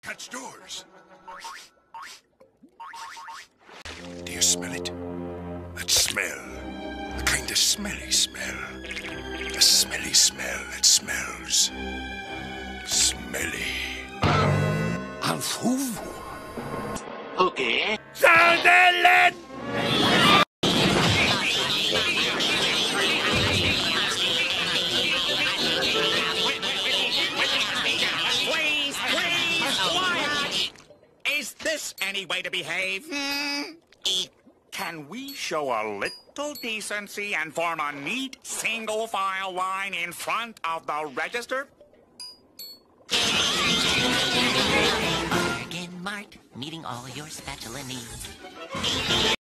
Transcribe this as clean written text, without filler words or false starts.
touch doors. Do you smell it? That smell. The kind of smelly smell. A smelly smell that smells smelly. En fou. Okay. Sunderland! Please, quiet! Is this any way to behave? Can we show a little decency and form a neat single-file line in front of the register? Bargain Mart, meeting all your spatula needs.